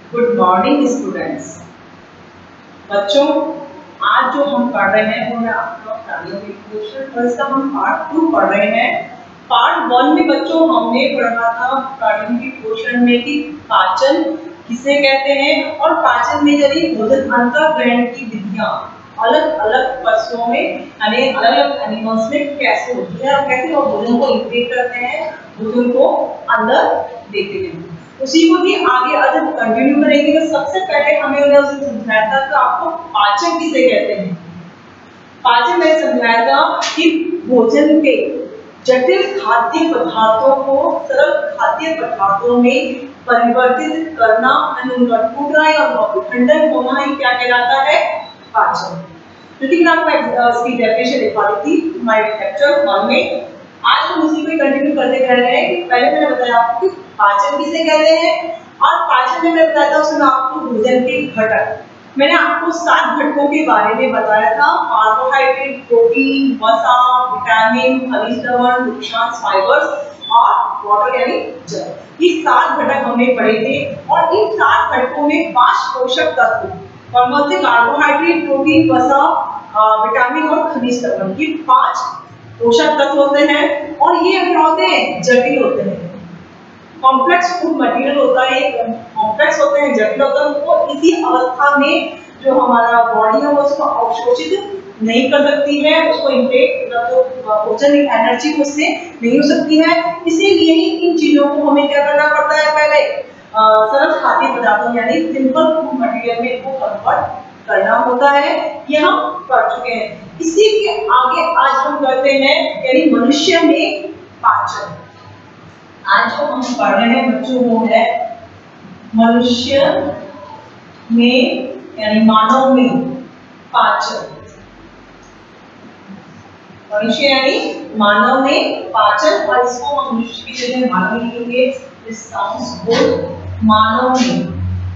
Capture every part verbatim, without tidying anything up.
Good morning students. बच्चों, आज जो हम पढ़ रहे हैं वो है आपका प्राणियों के पोषण और इसका हम पार्ट टू पढ़ रहे हैं। पार्ट वन में बच्चों हमने पढ़ा था प्राणियों के पोषण में कि पाचन किसे कहते हैं और पाचन में यदि भोजन अंतर ग्रहण की विधियां अलग अलग पशुओं में यानी अलग अलग एनिमल्स में कैसे होती है और कैसे वो भोजन को इंटेक करते हैं, भोजन को अंदर देते हैं। उसी को भी आगे अगर कंटिन्यू करेंगे तो सबसे पहले हमें उन्हें उसे समझाया था कि आपको पाचन किसे कहते हैं। पाचन में समझाया था कि भोजन के जटिल खाद्य पदार्थों को सरल खाद्य पदार्थों में परिवर्तित करना, उनका टूटना और खंडन होना ही क्या कहलाता है, पाचन। क्योंकि मैं आपको इसकी डेफिनेशन दिखा दी थी हमारे लेक्चर वन में। आज हम उसी को कंटिन्यू करते रह रहे हैं कि पहले मैंने बताया आपको पाचन किसे कहते हैं और पाचन में मैं बताया था उसमें आपको भोजन के घटक, मैंने आपको सात घटकों के बारे में बताया था। कार्बोहाइड्रेट, प्रोटीन, वसा, विटामिन, खनिज लवण, नुकसान फाइबर्स और वाटर यानी जल। ये सात घटक हमने पढ़े थे और इन सात घटकों में पांच पोषक तत्व कौन कौन से, कार्बोहाइड्रेट, प्रोटीन, वसा, विटामिन और खनिज लवण, ये पांच पोषक तत्व होते हैं और ये क्या होते हैं, जटिल होते हैं। कॉम्प्लेक्स फूड मटेरियल होता है, कॉम्प्लेक्स होते हैं, जटिल होता है। वो इसी अवस्था में जो हमारा बॉडी है वो उसको अवशोषित नहीं कर सकती है, उसको इनटेक जो भोजन एनर्जी उससे नहीं हो सकती है। इसीलिए ही इन चीजों को हमें क्या करना पड़ता है, पहले सरल खाद्य पदार्थों यानी सिंपल फूड मटेरियल में को कन्वर्ट करना होता है। ये हम पढ़ चुके हैं। इसी के आगे आज हम करते हैं यानी मनुष्य में पाचन। आज जो हम पढ़ रहे हैं बच्चों वो है मनुष्य में यानी मानव में पाचन। मनुष्य यानी मानव में पाचन और इसको हम मनुष्य की जगह मानव लिखेंगे। This sounds good. मानव में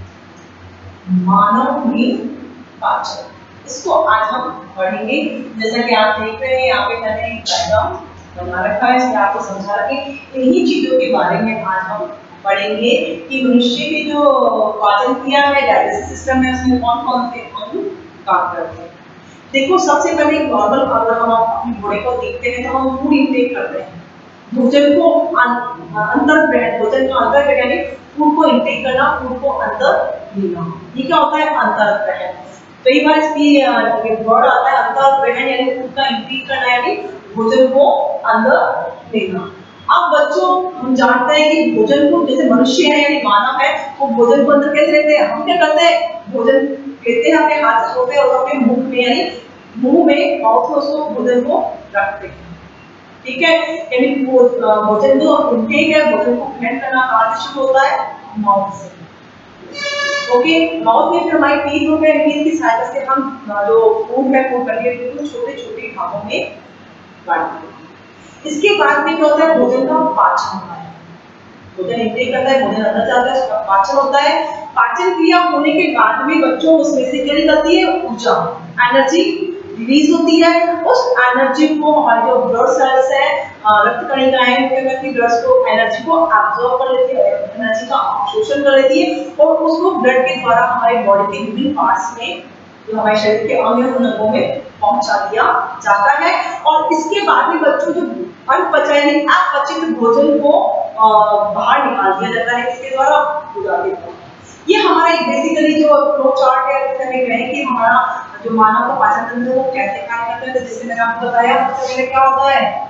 मानव में पाचन, इसको आज हम पढ़ेंगे। जैसा कि आप देख रहे हैं यहाँ पे मैंने एक डायग्राम बना रखा है, इसमें आपको समझा रखा है। इन्हीं चीजों के बारे में आज हम पढ़ेंगे कि मनुष्य की जो पाचन क्रिया है, डाइजेस्टिव सिस्टम है, उसमें कौन कौन से अंग काम करते हैं। देखो, सबसे पहले नॉर्मल अगर हम अपनी बॉडी को देखते हैं तो हम फूड इंटेक करते हैं, भोजन को अंतर ग्रहण, भोजन का अंतर ग्रहण यानी फूड को इंटेक करना, फूड को अंदर लेना, ये क्या होता है, अंतर ग्रहण। कई बार इसकी वर्ड आता है अंतर ग्रहण यानी फूड का इंटेक करना यानी भोजन को अंदर लेना। अब बच्चों हम जानते हैं कि भोजन को जैसे मनुष्य है यानी मानव है वो भोजन को अंदर कैसे लेते हैं, हम क्या करते हैं, भोजन लेते हैं अपने हाथ से होते हैं और अपने मुंह में यानी मुंह में माउथ में उसको भोजन को रखते हैं। ठीक है, यानी भोजन जो इंटेक है, भोजन को ग्रहण करना कहाँ से शुरू होता है, माउथ से। ओके, माउथ में फिर हमारी टीथ होते हैं, टीथ की सहायता से हम जो फूड है फूड मटेरियल को छोटे छोटे भागों में बांटते हैं। इसके बाद में क्या होता है, भोजन का पाचन होता है। भोजन इंटेक करता है, भोजन अंदर जाता है, उसका पाचन होता है। पाचन क्रिया होने के बाद में बच्चों उसमें से क्या निकलती है, ऊर्जा, एनर्जी रिलीज होती है। उस एनर्जी को हमारे जो ब्लड सेल्स है, रक्त कणिकाएं क्या करती है, ब्लड को एनर्जी को एब्जॉर्ब कर लेती है, एनर्जी का अवशोषण कर लेती है और उसको ब्लड के द्वारा हमारे बॉडी के विभिन्न पार्ट्स में जो हमारे शरीर के अंग अंगों में पहुंचा दिया जाता है। और इसके बाद में बच्चों जो अनपचा यानी अपचित भोजन को बाहर निकाल दिया जाता है, इसके द्वारा पूरा देता है। ये हमारा एक बेसिकली जो फ्लो चार्ट है, जैसे हम कहें कि हमारा जो मानव का पाचन तंत्र वो कैसे काम करता है। तो जैसे मैंने आपको बताया सबसे पहले क्या होता है,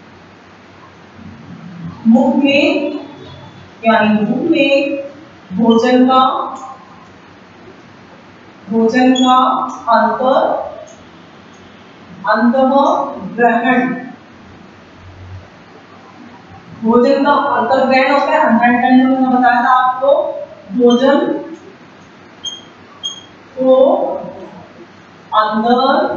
मुख में यानी मुख में भोजन का भोजन का अंतर अंतः ग्रहण, भोजन का अंतर ग्रहण होता है। अंतर ग्रहण में मैंने बताया था आपको, भोजन को अंदर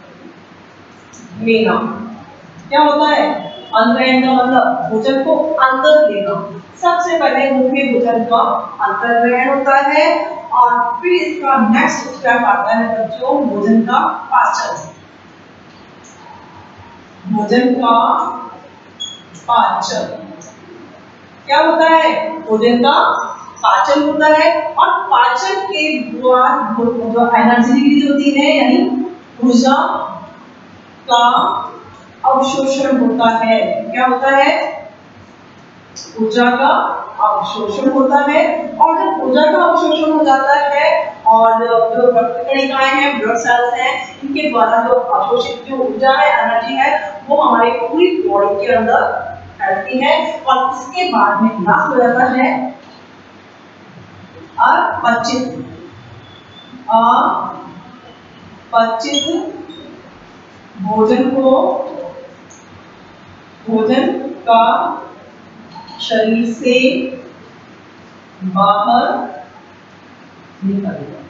लेना। क्या होता है, अंतर्ग्रहण का मतलब भोजन को अंदर लेना। सबसे पहले मुंह में भोजन का अंतर्ग्रहण होता है और फिर इसका नेक्स्ट स्टेप आता है बच्चों भोजन का पाचन। भोजन का पाचन क्या होता है, भोजन का पाचन होता है और पाचन के बाद जो एनर्जी रिलीज होती है यानी ऊर्जा का अवशोषण होता है। क्या होता है? ऊर्जा का अवशोषण होता है। और जब ऊर्जा का अवशोषण हो जाता है और जो रक्त कणिकाएं हैं, ब्लड सेल्स हैं, इनके द्वारा जो अवशोषित जो ऊर्जा है, एनर्जी है, वो हमारी पूरी बॉडी के अंदर फैलती है और इसके बाद में लास्ट हो जाता है अपचित अपचित भोजन को भोजन का शरीर से बाहर निकलता।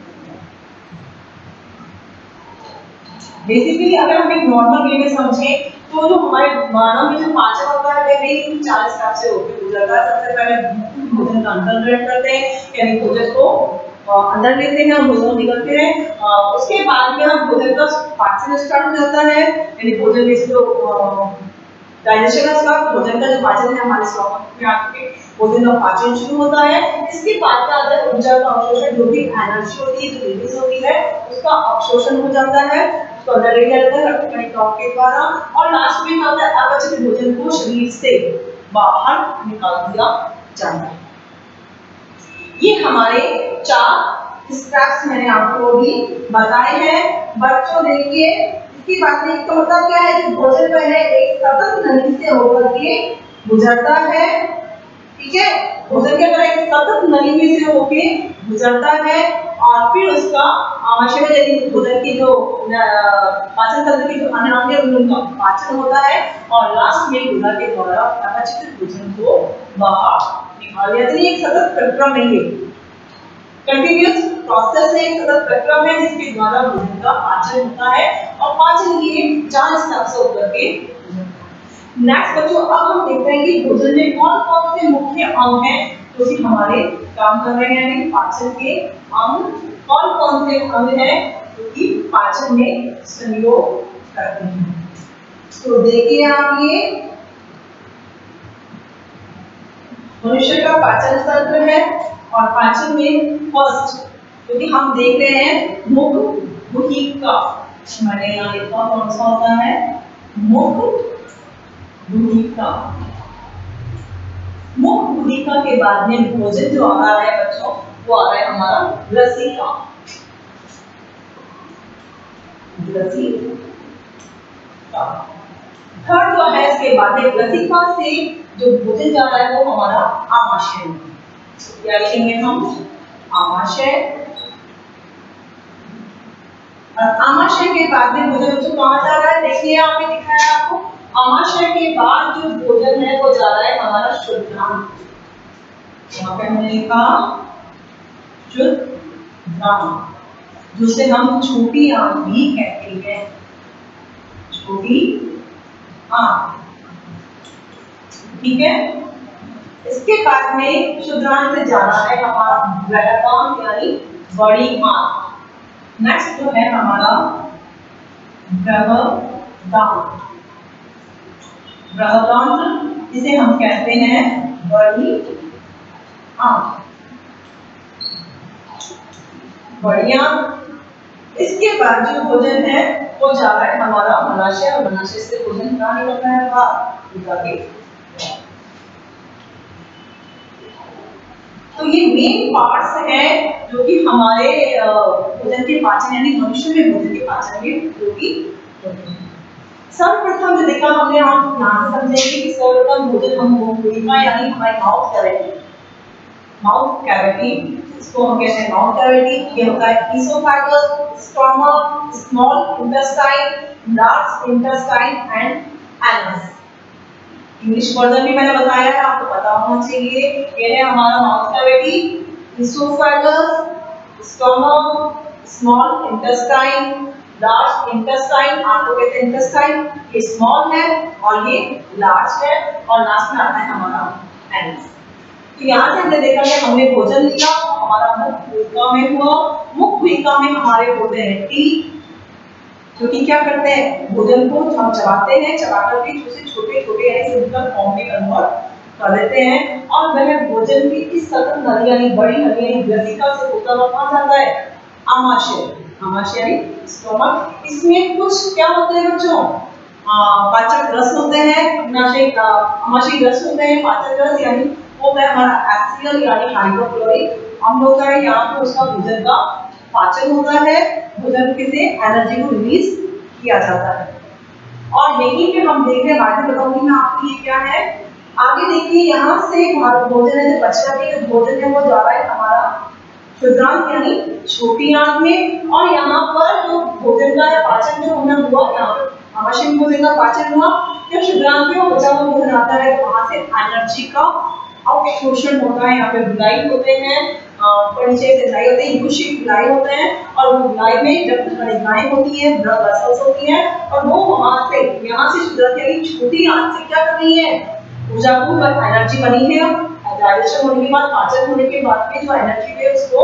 बेसिकली अगर हम एक नॉर्मल वे में समझें तो जो हमारे मानव में जो पाचन होता है वह चार स्टेप से होकर गुजरता है। सबसे पहले भोजन का अंदर ग्रहण करते हैं यानी भोजन को अंदर लेते हैं और भोजन निकलते हैं। उसके बाद में हम भोजन का पाचन स्टार्ट हो जाता है यानी भोजन में जो डाइजेशन का भोजन का जो पाचन है हमारे स्टमक में आके भोजन का पाचन शुरू होता है। इसके बाद का अंदर ऊर्जा का अवशोषण, जो भी एनर्जी होती है जो रिलीज होती है उसका अवशोषण हो जाता है, उसको अंदर ले जाता है रक्त कणिकाओं के द्वारा और लास्ट में क्या होता है? अपचित भोजन को शरीर से बाहर निकाल दिया जाता है। ये हमारे चार स्टेप्स मैंने आपको अभी बताए हैं। बच्चों देखिए इसकी बात नहीं तो मतलब क्या है? जो भोजन जो है एक सतत नली से होकर के गुजरता है। ठीक है, भोजन क्या करेगा? एक सतत नली में से होके गुजरता है और फिर उसका आवश्यक यदि भोजन की जो पाचन तंत्र की जो अन्य अंग है उनका पाचन होता है और लास्ट में गुदा के द्वारा अपचित भोजन को बाहर निकाल दिया। एक सतत प्रक्रिया में है, कंटिन्यूअस प्रोसेस है, एक सतत प्रक्रिया है जिसके द्वारा भोजन का पाचन होता है और पाचन ये चार स्टेप से होकर के नेक्स्ट बच्चों अब हम देखते हैं कि भोजन में कौन कौन से मुख्य अंग हैं जो कि हमारे काम कर रहे हैं। पाचन के अंग कौन कौन से अंग हैं जो कि पाचन में सहयोग करते हैं। तो देखिए आप ये मनुष्य का पाचन तंत्र है और पाचन में फर्स्ट क्योंकि हम देख रहे हैं मुख गुहिका, मैंने यहाँ लिखा कौन सा होता है? मुख गुहिका। मुख गुहिका के बाद में भोजन जो आ रहा है बच्चों वो आ रहा है हमारा लसिका। लसिका थर्ड जो है इसके बाद में लसिका से जो भोजन जा रहा है वो हमारा आमाशय। क्या लिखेंगे हम? आमाशय। और आमाशय के बाद में भोजन बच्चों कहाँ जा रहा है? देखिए यहाँ पे दिखाया आपको। आमाशय के बाद जो भोजन है वो जा रहा है हमारा शुद्धांग। यहाँ पे हमने लिखा शुद्धांग, जिसे हम छोटी आंत भी कहते हैं। छोटी आंत, ठीक है। इसके बाद में शुद्धांग से जाना है हमारा बृहदांग यानी बड़ी आंत। नेक्स्ट जो है हमारा बृहदांग। बृहदांग जिसे हम कहते हैं बड़ी आंत, बड़ी आंत। इसके बाद जो भोजन है वो जा रहा है हमारा मलाशय और मलाशय से भोजन कहाँ निकलता है? बाहर। तो ये मेन पार्ट्स हैं जो कि हमारे भोजन के पाचन यानी मनुष्य में भोजन के पाचन में उपयोगी होते हैं। सर्वप्रथम जो देखा हमने आप यहाँ से समझेंगे कि सर्वप्रथम भोजन हम गुहिका यानी हमारी माउथ कैविटी, माउथ कैविटी इसको हम कहते हैं माउथ कैविटी। ये होता है oesophagus, stomach, small intestine, large intestine and anus. English version भी मैंने बताया है, आपको पता होना चाहिए। ये है हमारा mouth cavity, oesophagus, stomach, small intestine, large intestine, आपको कहते हैं इंटेस्टाइन, ये स्मॉल है और ये लार्ज है और लास्ट में आता है हमारा एनस। तो यहाँ से हमने देखा कि हमने भोजन लिया तो हमारा मुख गुहिका में हुआ। मुख गुहिका में हमारे होते हैं टीथ, जो कि क्या करते हैं? भोजन को हम चबाते हैं, चबा करके उसे छोटे छोटे यानी सिंपल फॉर्म में कन्वर्ट कर देते हैं और वह भोजन भी इस सतत नली यानी बड़ी नली यानी ग्रसिका से होता हुआ कहाँ जाता है? आमाशय। आमाशय यानी स्टोमक। इसमें कुछ क्या होते हैं बच्चों? पाचक रस होते हैं, अग्नाशय आमाशय रस होते हैं, पाचक रस यानी होता है हमारा एक्सियल यानी हाइड्रोक्लोरिक अम्ल होता है, यहाँ पे उसका भोजन का पाचन होता है, भोजन से एनर्जी को रिलीज किया जाता है। और यहीं पे हम देख रहे हैं, आगे बताऊंगी मैं आपको ये क्या है। आगे देखिए यहाँ से भोजन है जो बचता है, भोजन है वो जा रहा है हमारा क्षुद्रांत यानी छोटी आंत में, और यहाँ पर जो भोजन का है पाचन जो होना हुआ, यहाँ पर आमाशय में भोजन का पाचन हुआ, जब क्षुद्रांत में वो बचा हुआ भोजन आता है तो वहां से एनर्जी का अवशोषण होता है। यहाँ पे विलाई होते हैं, परिचय से विलाई होते हैं, युशिक विलाई होते हैं, और वो विलाई में जब कणिकाएं होती हैं, ब्लड वेसल्स होती हैं, और वो वहां से यहाँ से क्षुद्रांत यानी छोटी आंत से क्या कर रही है? ऊर्जापूर्ण एनर्जी बनी है। डाइजेशन होने के बाद, पाचन होने के बाद में जो एनर्जी है उसको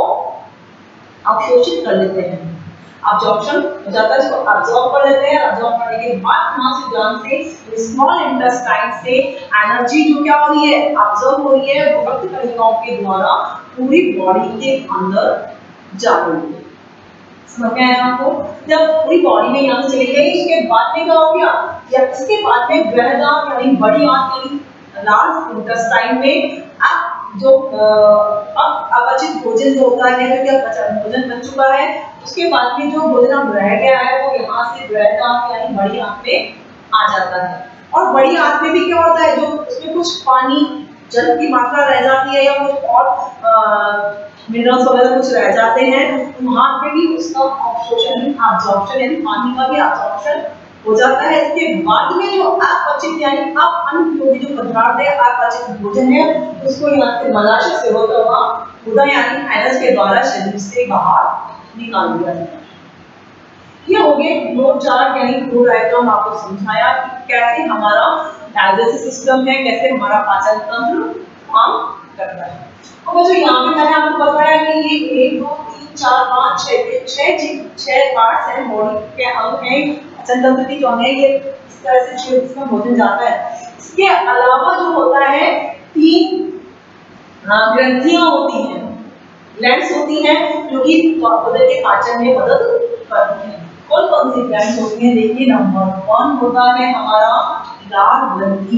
अवशोषित कर लेते हैं, अब्जॉर्प्शन हो जाता है, इसको अब्जॉर्ब कर लेते हैं। अब्जॉर्ब करने के बाद वहां से जान से स्मॉल इंटेस्टाइन से एनर्जी जो क्या हो रही है? अब्जॉर्ब हो रही है, रक्त कणिकाओं के द्वारा पूरी बॉडी के अंदर जा रही है। समझ में आया आपको? जब पूरी बॉडी में यहाँ से चली गई, इसके बाद में क्या हो गया? या इसके बाद में बृहदांत यानी बड़ी आंत यानी लार्ज इंटेस्टाइन में अब जो अब अपचित भोजन जो होता है, जो क्या भोजन बन चुका है, उसके बाद में जो भोजन अब रह गया है वो यहाँ से बृहदांत यानी बड़ी आंत में आ जाता है। और बड़ी आंत में भी क्या होता है? जो उसमें कुछ पानी जल की मात्रा रह जाती है या कुछ और मिनरल्स वगैरह कुछ रह जाते हैं, वहां पे भी उसका अवशोषण एब्जॉर्प्शन यानी पानी का भी एब्जॉर्प्शन हो जाता है। इसके बाद में जो अपचित यानी अनुपयोगी जो पदार्थ है, अपचित भोजन है, उसको यहाँ से मलाशय से होता हुआ उदर यानी एनस के द्वारा शरीर से बाहर निकाल दिया जाता है। ये हो गए फ्लो चार्ट यानी फ्लो डायग्राम, आपको समझाया कि कैसे हमारा डाइजेस्टिव सिस्टम है, कैसे हमारा पाचन तंत्र काम करता है। अब जो यहाँ पे मैंने आपको बताया कि ये एक दो तीन चार पाँच छह छह छह पार्ट्स हैं बॉडी के अंग हैं, पाचन तंत्र की जो है ये इस तरह से छह इसमें भोजन जाता है। इसके अलावा जो होता है तीन ग्रंथियां होती हैं, ग्लैंड्स होती हैं जो कि उदर के पाचन में मदद करती हैं। कौन कौन सी ग्लैंड्स होती हैं? देखिए नंबर वन होता है हमारा लाल ग्रंथि,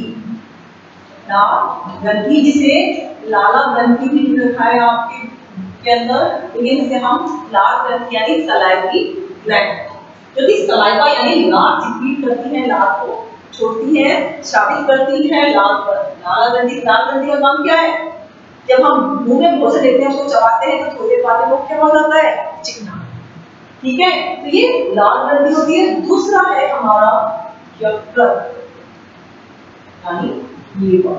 लाल ग्रंथि जिसे लाला ग्रंथि भी लिखा है आपके के अंदर, लेकिन इसे हम लाल ग्रंथि यानी सलाइवरी ग्लैंड, जो कि सलाइवा यानी लाल सिक्रीट करती है, लाल को छोड़ती है, स्रावित करती है लाल पर। लाला ग्रंथि, लाल ग्रंथि का काम क्या है? जब हम मुंह में भोजन लेते हैं उसको चबाते हैं तो थोड़े बाद में क्या हो जाता है? चिकना। ठीक है, तो ये लाल ग्रंथि होती है। दूसरा है हमारा यकृत यानी लीवर,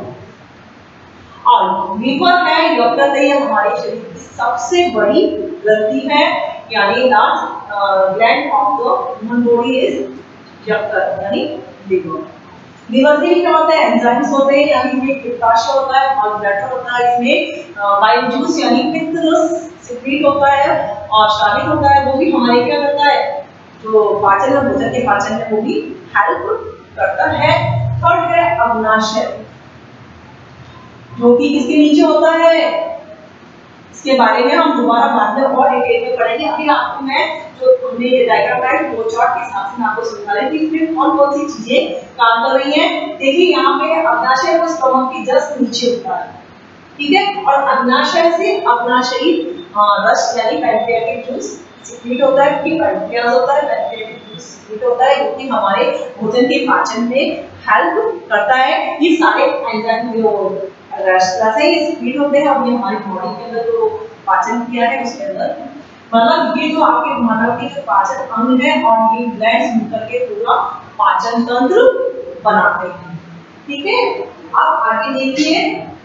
और लीवर है यकृत है हमारे शरीर की सबसे बड़ी ग्रंथि है, यानी large gland of the human body is यकृत यानी लीवर। लीवर से क्या होता है? एंजाइम्स होते हैं, यानी इसमें पित्ताशय होता है, गॉल ब्लैडर होता है, इसमें बाइल जूस यानी पित्त रस सिक्रीट होता है और स्रावित होता है, वो भी हमारे क्या करता है? जो पाचन है, भोजन के पाचन में वो भी हेल्प करता है। थर्ड है अग्नाशय, जो कि इसके नीचे होता है, इसके बारे में हम दोबारा बाद में और डिटेल में पढ़ेंगे। अभी आपको मैं जो हमने ये डायग्राम है फ्लो चार्ट के हिसाब से मैं आपको समझा रही थी इसमें कौन कौन सी चीजें काम कर रही हैं। देखिए यहाँ पे अग्नाशय वो स्टमक के जस्ट नीचे होता है, ठीक है, और अग्नाशय से अग्नाशयी रस यानी पैंक्रियाटिक जूस सिक्रीट होता है, कि पैंक्रियाज होता है, पैंक्रियाटिक जूस सिक्रीट होता है, जो कि हमारे भोजन के पाचन में हेल्प करता है। ये सारे एंजाइम जो रस है ये सिक्रीट होते हैं, अब ये हमारी बॉडी के अंदर जो पाचन किया है उसके अंदर, मतलब ये जो आपके मानव के जो पाचन अंग है और ये ग्लैंड्स मिलकर के पूरा पाचन तंत्र बनाते हैं। ठीक है, आप आगे देखिए,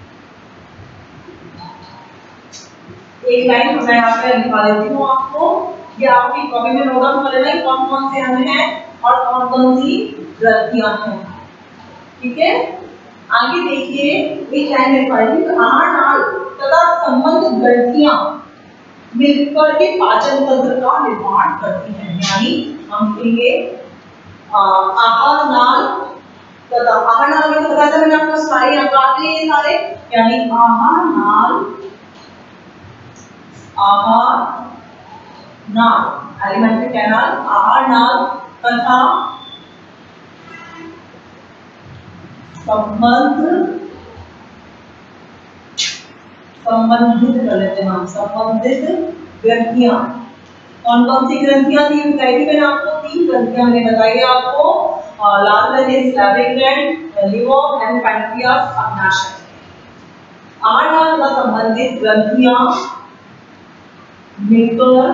एक लाइन मैं यहाँ पे लिखवा देती हूँ आपको, ये आपकी कॉपी में नोट डाउन कर लेना कि कौन कौन से अंग हैं और कौन कौन सी ग्रंथियां हैं। ठीक है, आगे देखिए, एक लाइन लिखवा देती हूँ, आहार नाल तथा संबंध ग्रंथियां मिलकर के पाचन तंत्र का निर्माण करती हैं। यानी हम कहेंगे आहार नाल तो आहार नाल में तो बताया था मैंने आपको सारे अंक ये सारे, यानी आहार नाल, आहार नाल एलिमेंट्री कैनाल, आहार नाल तथा संबंध संबंधित कर लेते हैं हम, संबंधित ग्रंथियां। कौन कौन सी ग्रंथियां थी बताई थी मैंने आपको, तीन ग्रंथियां मैंने बताई आपको, लाल ग्रंथि salivary gland, liver and pancreas, अग्नाशय। आहार नाल तथा संबंधित ग्रंथियां मिलकर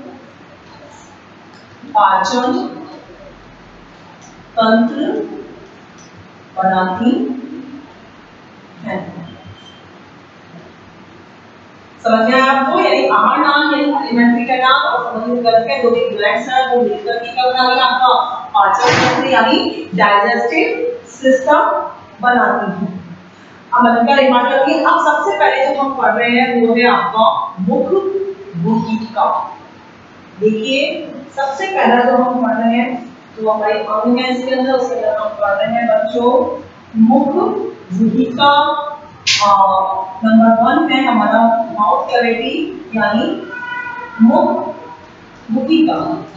पाचन तंत्र बनाती है। समझ में आया आपको? यानी आहार नाल यानी एलिमेंट्री कैनाल और संबंधित ग्रंथियां दो तीन ग्लैंड्स हैं वो मिलकर के क्या बना रही है आपका पाचन तंत्र यानी डाइजेस्टिव सिस्टम बनाती है। अब मैं क्या रिमार्क करती है, अब सबसे पहले जो हम पढ़ रहे हैं वो है आपका मुख गुहिका। देखिए सबसे पहला जो हम पढ़ रहे हैं तो हमारी अंग है इसके अंदर, उसके अंदर हम पढ़ रहे हैं बच्चों मुख गुहिका। नंबर वन है हमारा माउथ कैविटी यानी मुख गुहिका।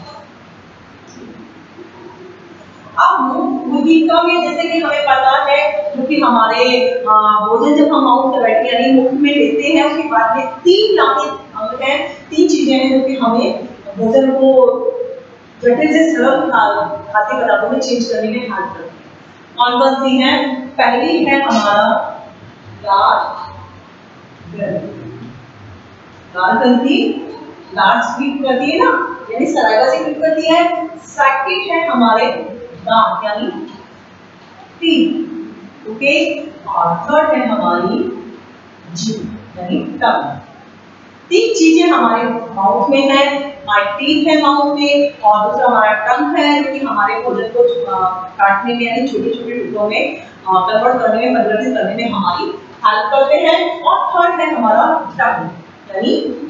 अब मुख गुहिका में जैसे कि हमें पता है क्योंकि हमारे भोजन जब हम माउथ कैविटी यानी मुख में लेते हैं उसके बाद में तीन लाभकारी अंग हैं, तीन चीजें हैं जो कि हमें भोजन को जटिल से सरल खाद्य पदार्थों में चेंज करने में हेल्प करती है। कौन कौन सी हैं? पहली है हमारा लार ग्रंथि। लार ग्रंथि लार स्वीट करती है ना, यानी सलाइवा से स्वीट करती है। सेकंड है हमारे दांत यानी टीथ, ओके। और थर्ड है हमारी जीभ यानी टंग। तीन चीजें हमारे माउथ में है, हमारे टीथ है माउथ में और दूसरा हमारा टंग है जो कि हमारे भोजन को काटने में यानी छोटे छोटे टुकड़ों में कन्वर्ट करने में परिवर्तित करने में हमारी हेल्प करते हैं। और थर्ड है हमारा टंग यानी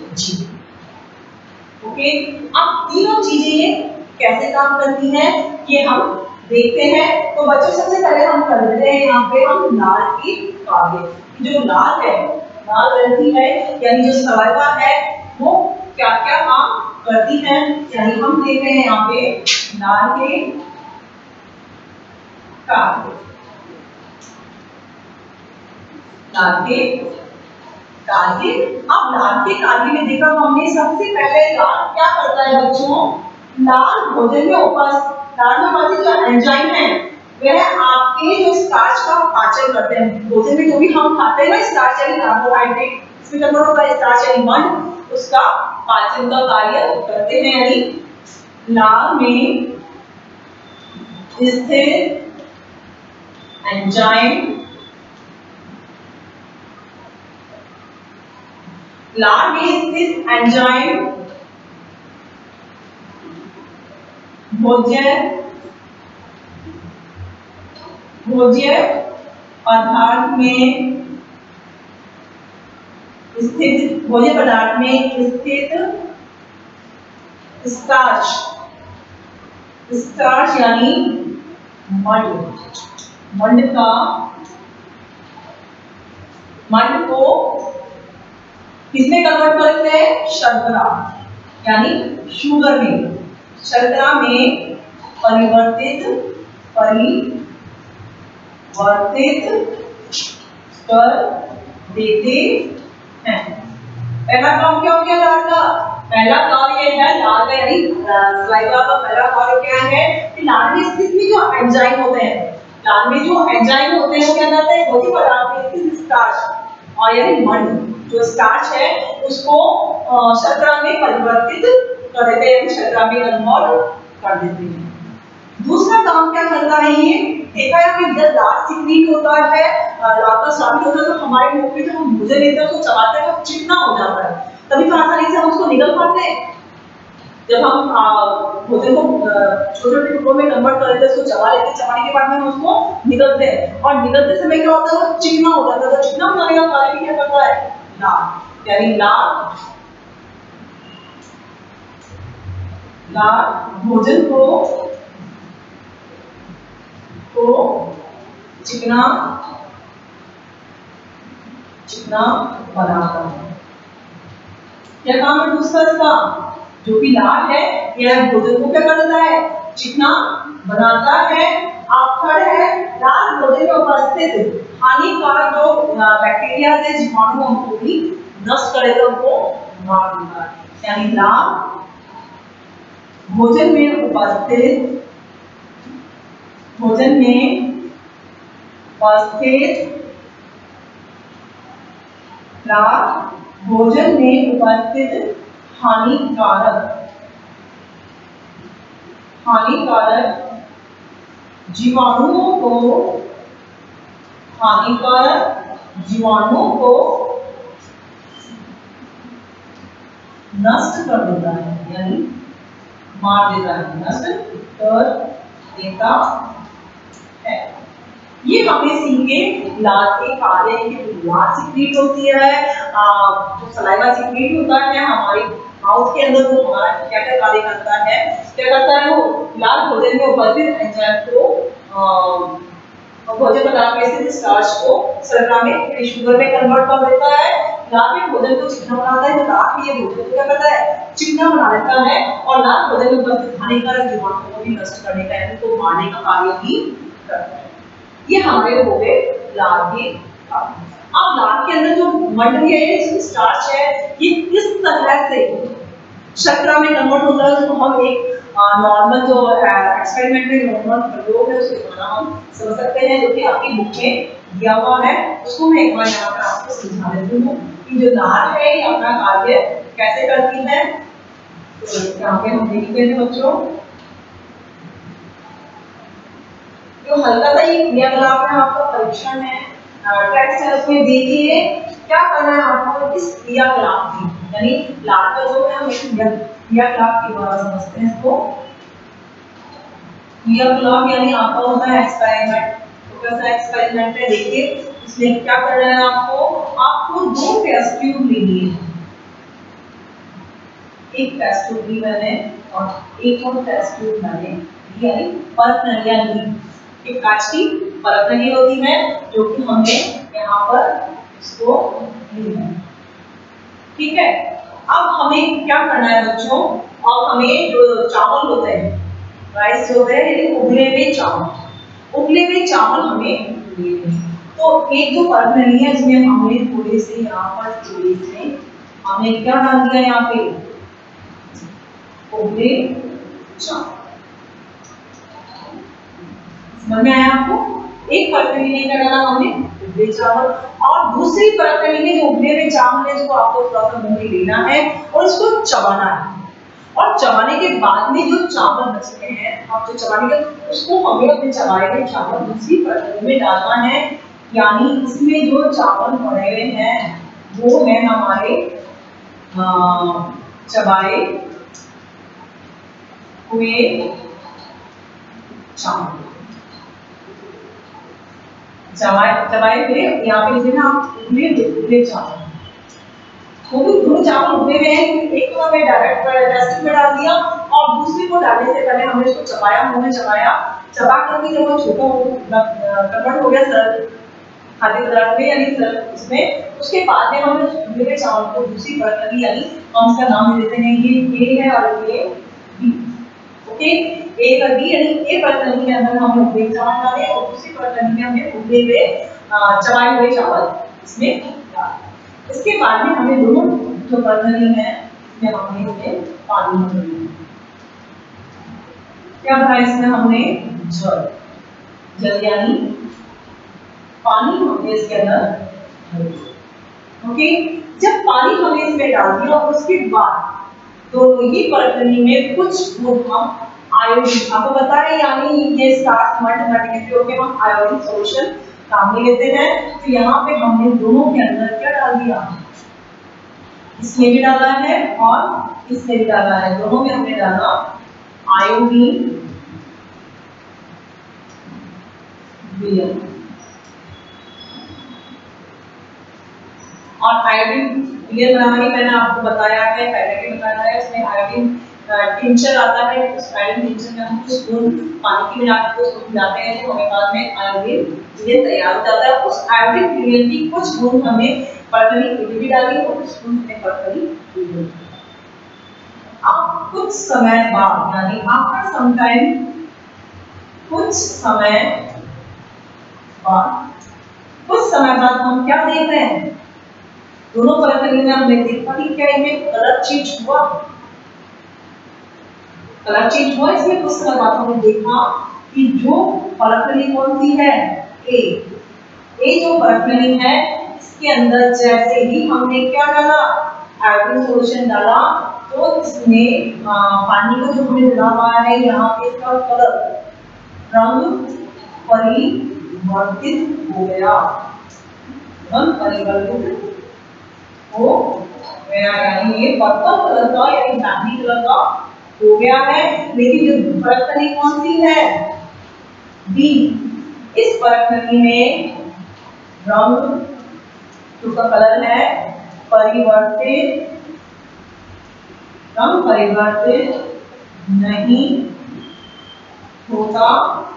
जीभ, ओके। अब तीनों चीजें कैसे काम करती हैं ये हम देखते हैं। तो बच्चों सबसे पहले हम कर लेते हैं यहाँ पे हम लार की कार्य। जो लार है, लार ग्रंथि है यानी जो सलाइवा है वो क्या क्या काम करती है, यानी हम देख रहे हैं यहाँ पे लार के कार्य। लार के कार्य, अब लार के कार्य में देखा हमने सबसे पहले लार क्या करता है बच्चों, लार भोजन में उपस्थित लार में उपस्थित जो एंजाइम है वह आपके जो स्टार्च का पाचन करते हैं। भोजन में जो भी हम खाते हैं ना स्टार्च यानी कार्बोहाइड्रेट, इसमें कन्वर्ट होता है स्टार्च यानी मंड, उसका पाचन का कार्य करते हैं। यानी लार में स्थित एंजाइम, लार में स्थित एंजाइम भोज्य भोज्य पदार्थ में स्थित भोज्य पदार्थ में स्थित स्टार्च स्टार्च यानी मंड, मंड का मंड को किसमें कन्वर्ट करते हैं, शर्करा यानी शुगर में, शर्करा में परिवर्तित परिवर्तित कर देते हैं। पहला काम क्या हो गया लार का? पहला कार्य है लार का यानी सलाइवा का पहला कार्य क्या है कि लार में स्थित में जो एंजाइम होते हैं, लार में जो एंजाइम होते हैं वो क्या करते हैं, भोज्य पदार्थ में स्थित स्टार्च और यानी मंड जो स्टार्च है उसको शर्करा में परिवर्तित कर देते हैं, शर्करा में कन्वर्ट कर देते हैं। दूसरा काम क्या करता है ये, देखा है कि जब दांत सिक्रीट होता है, दांत का स्वाद होता है तो हमारे मुंह में जो हम भोजन लेते हैं उसको चबाते हैं वो चिकना हो जाता है, तभी तो आसानी से हम उसको निगल पाते हैं। जब हम भोजन को छोटे छोटे टुकड़ों में कन्वर्ट कर देते हैं, उसको चबा लेते हैं, चबाने के बाद में हम उसको निगलते हैं और निगलते समय क्या होता है वो चिकना हो जाता है। तो चिकना हो जाने का कार्य क्या करता है, लार यानी लार लार भोजन को को चिकना चिकना बनाता है। क्या काम है दूसरा इसका? जो कि लाल है यह भोजन को क्या करता है? चिकना बनाता है। आप थर्ड है लाल भोजन में उपस्थित हानिकारक जो बैक्टीरिया से जीवाणु हमको भी नष्ट करेगा, उनको मार देता है। यानी लाल भोजन में उपस्थित भोजन में उपस्थित लाल भोजन में उपस्थित हानिकारक हानिकारक जीवाणुओं को हानिकारक जीवाणुओं को नष्ट कर देता है, यानी मार देता है, नष्ट कर देता है। ये हमें सीखे लाल के कार्य की लाल सिक्रीट होती है, जो सलाइवा सिक्रीट होता है हमारे माउथ के अंदर, वो हमारा क्या क्या कार्य करता है? क्या करता है? वो लाल भोजन में उपस्थित एंजाइम को भोजन पदार्थ में से स्टार्च को शर्करा में शुगर में कन्वर्ट कर देता है। लाल में भोजन को चिकना बनाता है, तो लाल ये भोजन को क्या करता है? चिकना बना देता है और लाल भोजन में उपस्थित हानिकारक जीवाणुओं को भी नष्ट करने का, यानी तो मारने का कार्य भी करता है। ये हमारे हो गए लाल के कार्य। अब लाल के अंदर जो मंडल है, स्टार्च है, ये किस तरह से शर्करा में कन्वर्ट होता है, तो हम एक नॉर्मल जो एक्सपेरिमेंट में नॉर्मल प्रयोग है उसके द्वारा हम समझ सकते हैं, जो कि आपकी बुक में दिया हुआ है। उसको मैं एक बार यहाँ पर आपको समझा देती हूँ कि जो लाल है ये अपना कार्य कैसे करती है। तो यहाँ पे हम देखते हैं बच्चों, जो हल्का सा ये क्रियाकलाप है, आपका परीक्षण है, टेक्स्ट है, उसमें देखिए क्या करना है आपको इस क्रियाकलाप की, यानी लाल का जो है हम एक क्रियाकलाप के द्वारा समझते हैं इसको। क्रियाकलाप यानी आपका होता है एक्सपेरिमेंट। तो कैसा एक्सपेरिमेंट है देखिए, इसमें क्या करना है आपको? आपको दो टेस्ट ट्यूब लेनी है, एक टेस्ट ट्यूब ली मैंने और एक और टेस्ट ट्यूब मैंने यानी परत नलियां ली। एक कांच की परत नली होती है जो कि हमने यहाँ पर इसको ली है, ठीक है। अब हमें क्या करना है बच्चों? अब हमें जो चावल होते हैं, राइस जो है यानी उबले हुए चावल, उबले हुए चावल हमें लेने हैं। तो एक जो परत नली है इसमें हमने थोड़े से यहाँ पर थोड़े से हमने क्या डाल दिया यहाँ पे? उबले चावल। समझ में आया आपको? एक परत नली में क्या डाला हमने? उबले चावल, और दूसरी परत नली में जो उबले हुए चावल है इसको आपको थोड़ा सा मुंह में लेना है और इसको चबाना है। और चबाने के बाद में जो चावल बचते हैं, आप जो चबाने के उसको हमें अपने चबाए हुए चावल दूसरी परत नली में डालना है। यानी इसमें जो चावल पड़े हुए हैं वो है हमारे चबाए हुए चावल। चबाए चबाए हुए यहाँ पे लिखे ना आप उबले उबले चावल, वो भी दो चावल उबले हुए हैं। एक को हमने डायरेक्ट टेस्ट में डाल दिया और दूसरे को डालने से पहले हमने इसको चबाया, मुंह में चबाया, चबा करके जब वो छोटा कन्वर्ट हो गया सरल खाद्य पदार्थ में यानी सरल उसमें, उसके बाद में हमने उबले हुए चावल को दूसरी परत नली यानी हम इसका नाम दे देते हैं ये ए है और ये बी। ओके, ए और बी यानी ए परत नली के अंदर हमने उबले चावल डाले और दूसरी परत नली में हमने उबले हुए चबाए हुए चावल इसमें डाले। इसके बाद में हमने दोनों जो परत नली है इसमें हमने इसमें पानी भर दिया। क्या भरा इसमें हमने? जल। जल यानी पानी हमने इसके अंदर। ओके, जब पानी हमने इसमें डाल दिया उसके बाद तो ये परत नली में कुछ गुण हम आयोडीन, आपको पता है यानी ये स्टार्च मल्टीमेटिक होकर हम आयोडीन सॉल्यूशन काम में लेते हैं। तो यहाँ पे हमने दोनों के अंदर क्या डाल दिया? इसमें भी डाला है और इसमें भी डाला है, दोनों में हमने डाला आयोडीन विलयन। और आयोडीन विलयन बनाने मैंने आपको बताया है, पहले भी बताया है, इसमें आयोडीन टिंचर आता है, उस आयोडीन टिंचर में हम कुछ बूंद पानी की मिला कर उसको मिलाते हैं तो हमें बाद में आयोडीन क्रिएट तैयार हो जाता है। उस आयोडीन क्रिएट की कुछ बूंद हमें पर्कली एबीडी डाली और कुछ बूंद हमें पर्कली। अब कुछ समय बाद यानी आफ्टर सम टाइम, कुछ समय बाद कुछ समय बाद हम क्या देख रहे हैं, दोनों पर्कली में हमने देखा कि क्या इनमें कलर चेंज हुआ, कलर चेंज हुआ। इसमें कुछ समय बाद हमने देखा कि जो पर्कली कौन सी है, ए ए जो पर्कली है इसके अंदर जैसे ही हमने क्या डाला, आयोडीन सॉल्यूशन डाला तो इसमें पानी को जो हमने मिला हुआ है यहाँ पे इसका कलर रंग परिवर्तित हो गया, रंग परिवर्तित हो गया यानी ये पर्पल कलर का यानी बैंगनी कलर का हो गया है। लेकिन जो पर्कली कौन सी है, बी, इस पर्कली में रंग उसका कलर है परिवर्तित, रंग परिवर्तित नहीं होता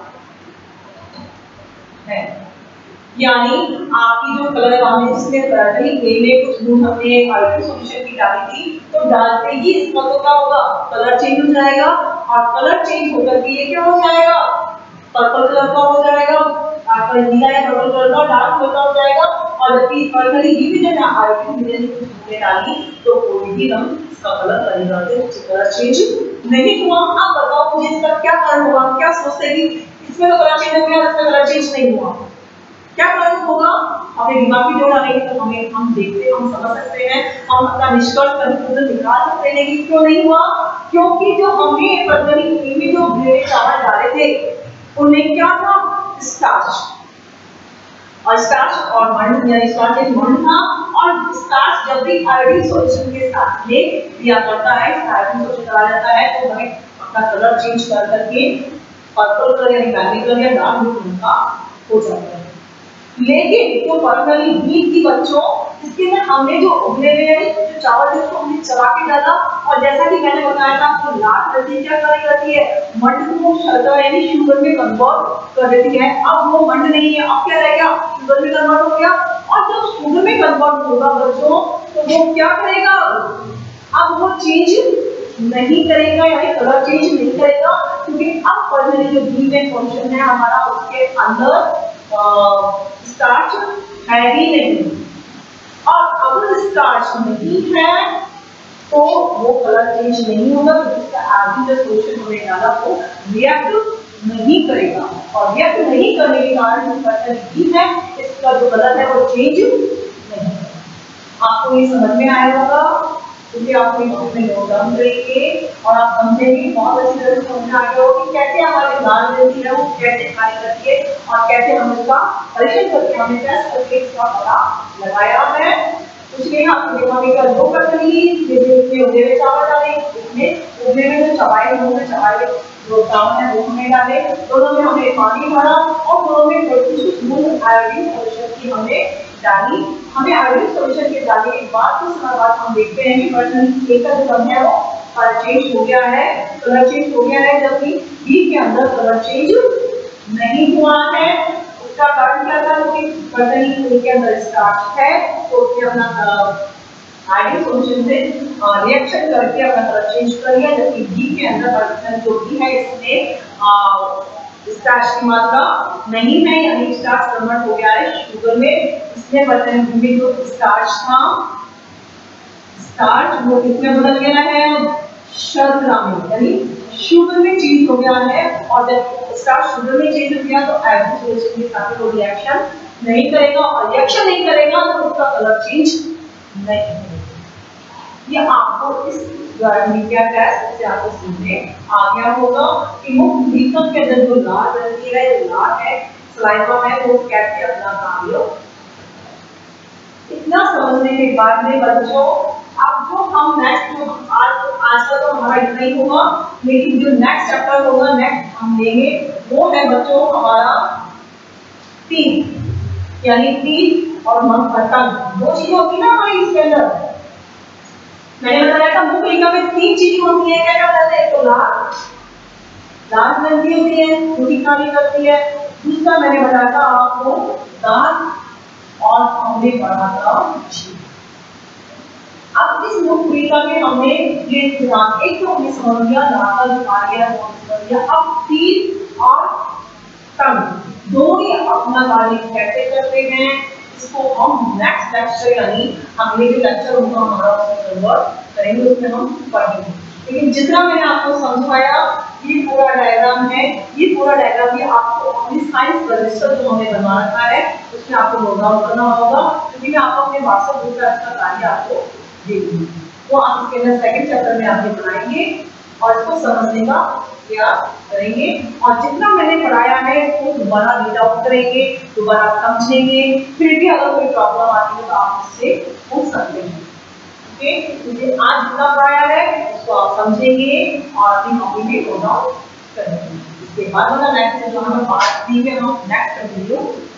है। यानी आपकी जो कलर हमने जिसमें पर्कली ए में कुछ बूंद हमने आयोडीन सॉल्यूशन की डाली थी तो डालते ही इसका तो क्या होगा, कलर चेंज हो जाएगा और कलर चेंज होकर के ये क्या हो जाएगा, पर्पल कलर का हो जाएगा, आपका नीला है पर्पल कलर का, डार्क कलर का हो जाएगा। और जबकि पर्कली बी में जब आयोडीन मिले कुछ बूंदें डाली तो कोई भी रंग इसका कलर परिवर्तित, कलर चेंज नहीं हुआ। आप बताओ मुझे इसका क्या कारण होगा, क्या सोचते हैं कि इसमें तो कलर चेंज हो गया, इसमें कलर चेंज नहीं हुआ, क्या कारण होगा? अपने दिमाग में जोड़ डालेंगे तो हमें हम देखते हम समझ सकते हैं, हम अपना निष्कर्ष कंक्लूजन निकाल सकते हैं कि क्यों नहीं हुआ, क्योंकि जो हमने पर्कली ए में जो ग्रेड चावल डाले थे उनमें क्या था, स्टार्च, और स्टार्च और मंड यानी स्टार्च एक मंड था और स्टार्च जब भी आयोडीन सॉल्यूशन के साथ में दिया करता है, आयोडीन सॉल्यूशन डाला जाता है तो हमें अपना कलर चेंज कर करके पर्पल कलर यानी बैंगनी कलर या डार्क ब्लू कलर का हो जाता है। लेकिन जो पर्कली बी की बच्चों इसके में हमने जो उबले हुए जो चावल थे उसको हमने चला के डाला और जैसा कि मैंने बताया था आपको लाल गति क्या करी जाती है, मंड को शर्करा यानी शुगर में कन्वर्ट कर देती है। अब वो मंड नहीं है, अब क्या रह गया, शुगर में कन्वर्ट हो गया। और जब शुगर में कन्वर्ट होगा बच्चों तो वो क्या करेगा, अब वो चेंज नहीं करेगा यानी कलर चेंज नहीं करेगा क्योंकि अब पर्कली जो बी में फंक्शन है हमारा उसके अंदर स्टार्च है ही नहीं। और अगर स्टार्च नहीं है तो वो कलर चेंज नहीं होगा क्योंकि इसका आगे जो सॉल्यूशन हमने डाला वो रिएक्ट नहीं करेगा और रिएक्ट नहीं करने के कारण जो पर्कली है इसका जो कलर है वो चेंज नहीं। आपको ये समझ में आया होगा क्योंकि आप इसमें नोट डाउन करेंगे और आप समझेंगे, बहुत अच्छी तरह से समझ आ गया हो कि कैसे हमारी लाल ग्रंथि है वो कैसे कार्य करती है और कैसे हम इसका परीक्षण करके हमने टेस्ट करके इसका पता लगाया है। इसलिए आपको देखा कि जो पर्कली जैसे इसमें उबले हुए चावल डाले, इसमें उबले हुए जो चबाए हुए चबाए जो चावल है वो हमने डाले, दोनों में हमने पानी भरा और दोनों में कुछ बूंद आयोडीन सॉल्यूशन की हमने डाली। हमें आयोडीन सॉल्यूशन के डालने के बाद कुछ समय बाद हम देखते हैं कि पर्कली ए का जो रंग है वो कलर चेंज हो गया है, कलर चेंज हो गया है जबकि बी के अंदर कलर चेंज नहीं हुआ है। उसका कारण क्या था, क्योंकि पर्कली ए के अंदर स्टार्च है तो उसने अपना आयोडीन सॉल्यूशन से रिएक्शन करके अपना कलर चेंज कर लिया, जबकि बी के अंदर पर्कली जो भी है इसमें स्टार्च की मात्रा नहीं है यानी स्टार्च कन्वर्ट हो गया है शुगर में। इसमें पर्कली में जो स्टार्च था स्टार्च वो किसमें बदल गया है, शर्करा में यानी शुगर में चेंज हो गया है। और जब स्टार्च शुगर में चेंज हो गया तो आयोडीन सॉल्यूशन के साथ वो रिएक्शन नहीं करेगा और रिएक्शन नहीं करेगा तो उसका कलर चेंज नहीं होगा। ये आपको इस मीडिया टेस्ट से आपको समझने आ गया होगा कि मुख्य मीडियम के अंदर जो लाल ग्रंथि है, जो लाल है सलाइवा है वो कैसे अपना कार्य। इतना समझने के बाद में बच्चों अब जो हम नेक्स्ट जो आज आज का तो हमारा इतना ही होगा, लेकिन जो नेक्स्ट चैप्टर होगा नेक्स्ट हम लेंगे वो है बच्चों हमारा तीन यानी तीन और मन पतंग। दो चीजें होती है ना हमारी इसके अंदर, मैंने बताया था मुक्रिका में तीन चीजें होती हैं, क्या क्या कहते हैं? एक तो लाल लाल रंग की होती है, जो कि काली करती है। दूसरा मैंने बताया था आपको दांत, और हमने पढ़ा था जीभ। अब इस मुक्रिका में हमने ये ध्यान, एक तो हमने समझ लिया लाल का जो कार्य है वो समझ लिया। अब तीर और टंग दोनों ही अपना कार्य कैसे करते हैं, इसको हम नेक्स्ट लेक्चर यानी अगले जो लेक्चर होगा हमारा उसमें कन्वर्ट करेंगे, उसमें हम पढ़ेंगे। लेकिन जितना मैंने आपको समझाया ये पूरा डायग्राम है, ये पूरा डायग्राम भी आपको अपनी साइंस रजिस्टर जो हमने बना रखा है उसमें आपको नोट डाउन करना होगा, क्योंकि मैं आपको अपने व्हाट्सएप ग्रुप पर इसका कार्य आपको दे दूंगी। वो आप इसके अंदर सेकंड चैप्टर में आगे पढ़ाएंगे और इसको समझने का प्रयास करेंगे, और जितना मैंने पढ़ाया है वो दोबारा रीड आउट करेंगे, दोबारा समझेंगे, फिर भी अगर कोई प्रॉब्लम आती है तो आप उससे पूछ सकते हैं। ओके, मुझे आज जितना पढ़ाया है उसको आप समझेंगे और अपनी कॉपी में नोट डाउन करेंगे। इसके बाद वाला नेक्स्ट जो हमें पार्ट थ्री में हम नेक्स्ट वीडियो